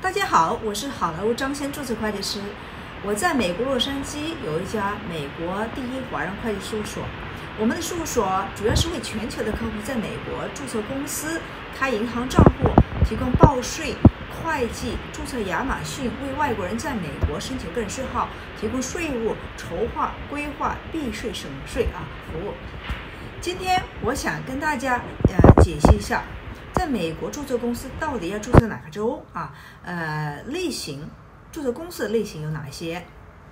大家好，我是好莱坞张先注册会计师。我在美国洛杉矶有一家美国第一华人会计事务所。我们的事务所主要是为全球的客户在美国注册公司、开银行账户、提供报税、会计、注册亚马逊，为外国人在美国申请个人税号，提供税务筹划、规划、避税、省税服务。今天我想跟大家解析一下，在美国注册公司到底要注册哪个州类型，注册公司的类型有哪些？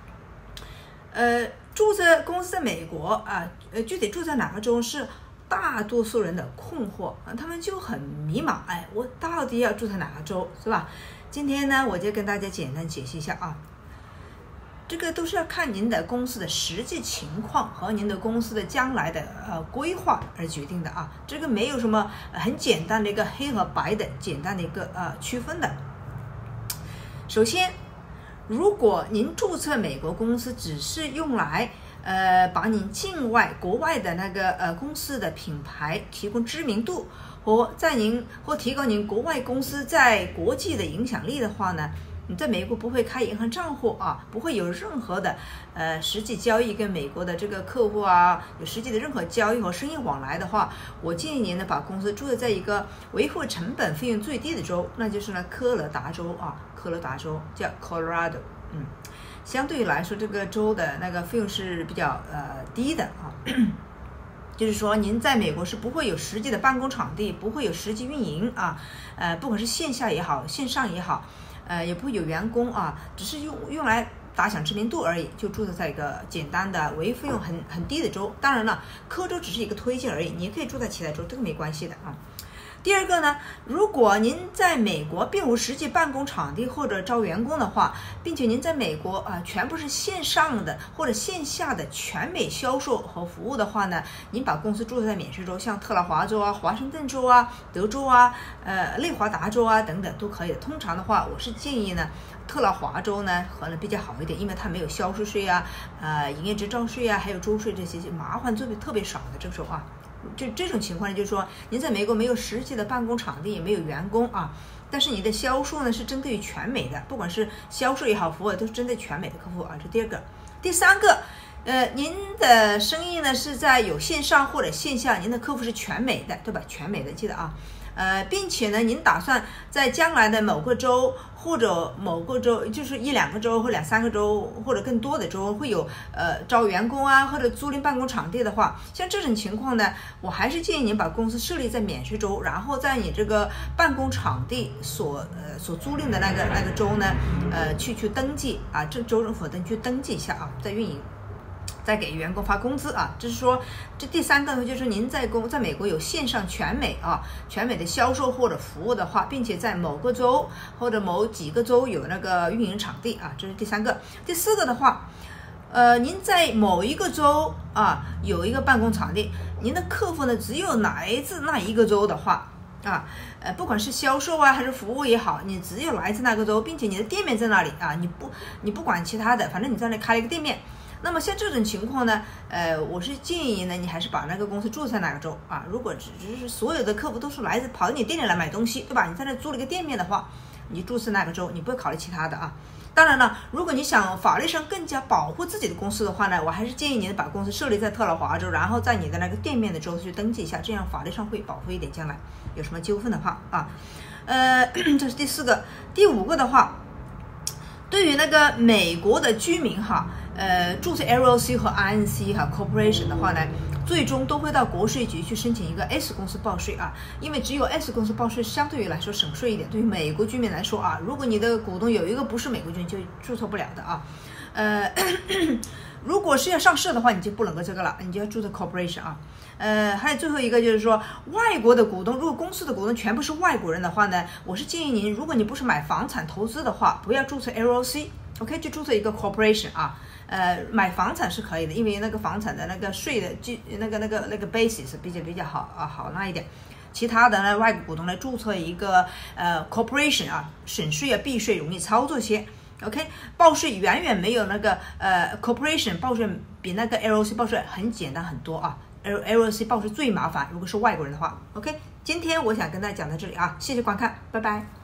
注册公司在美国具体注册哪个州是大多数人的困惑他们就很迷茫，我到底要注册哪个州，是吧？今天呢，我就跟大家简单解析一下这个都是要看您的公司的实际情况和您的公司的将来的规划而决定的这个没有什么很简单的一个黑和白的简单的一个区分的。首先，如果您注册美国公司只是用来把您国外的那个公司的品牌提供知名度，或提高您国外公司在国际的影响力的话呢，你在美国不会开银行账户不会有任何的实际交易，跟美国的这个客户有实际的任何交易和生意往来的话，我建议您呢把公司注册在一个维护成本费用最低的州，那就是呢科罗达州科罗达州叫 Colorado， 相对于来说这个州的那个费用是比较低的就是说您在美国是不会有实际的办公场地，不会有实际运营不管是线下也好线上也好，也不会有员工只是用来打响知名度而已，就注册在一个简单的维护费用很低的州。当然了，科州只是一个推荐而已，你可以注册其他州，这个没关系的第二个呢，如果您在美国并无实际办公场地或者招员工的话，并且您在美国全部是线上的或者线下的全美销售和服务的话呢，您把公司注册在免税州，像特拉华州华盛顿州德州内华达州等等都可以的。通常的话，我是建议呢特拉华州呢可能比较好一点，因为它没有销售税营业执照税还有州税，这些麻烦特别少的这个州这种情况就是说，您在美国没有实际的办公场地，也没有员工但是你的销售呢是针对于全美的，不管是销售也好，服务都是针对全美的客户这第二个。第三个，您的生意呢是在有线上或者线下，您的客户是全美的，对吧？全美的，记得并且呢，您打算在将来的某个州或者某个州，就是1-2个州或2-3个州或者更多的州会有招员工或者租赁办公场地的话，像这种情况呢，我还是建议您把公司设立在免税州，然后在你这个办公场地所租赁的那个州呢去登记这州政府去登记一下再运营，再给员工发工资就是说，这第三个呢，就是您在美国有线上全美的销售或者服务的话，并且在某个州或者某几个州有那个运营场地这是第三个。第四个的话，您在某一个州有一个办公场地，您的客户呢只有来自那一个州的话不管是销售还是服务也好，你只有来自那个州，并且你的店面在那里你不管其他的，反正你在那里开了一个店面。那么像这种情况呢，我是建议呢，你还是把那个公司注册哪个州如果只是所有的客户都是跑到你店里来买东西，对吧？你在那租了一个店面的话，你注册那个州，你不会考虑其他的当然了，如果你想法律上更加保护自己的公司的话呢，我还是建议你把公司设立在特拉华州，然后在你的那个店面的州去登记一下，这样法律上会保护一点，将来有什么纠纷的话这是第四个。第五个的话，对于那个美国的居民注册 LLC 和 INC Corporation 的话呢，最终都会到国税局去申请一个 S 公司报税因为只有 S 公司报税相对于来说省税一点。对于美国居民来说如果你的股东有一个不是美国居民，就注册不了的如果是要上市的话，你就不能够这个了，你就要注册 Corporation还有最后一个就是说，外国的股东，如果公司的股东全部是外国人的话呢，我是建议您，如果你不是买房产投资的话，不要注册 LLC， 就注册一个 Corporation买房产是可以的，因为那个房产的那个税的那个 basis 比较好那一点。其他的呢，外国股东来注册一个corporation省税避税容易操作些。报税远远没有那个corporation 报税比那个 LLC 报税很简单很多LLC 报税最麻烦，如果是外国人的话。今天我想跟大家讲到这里谢谢观看，拜拜。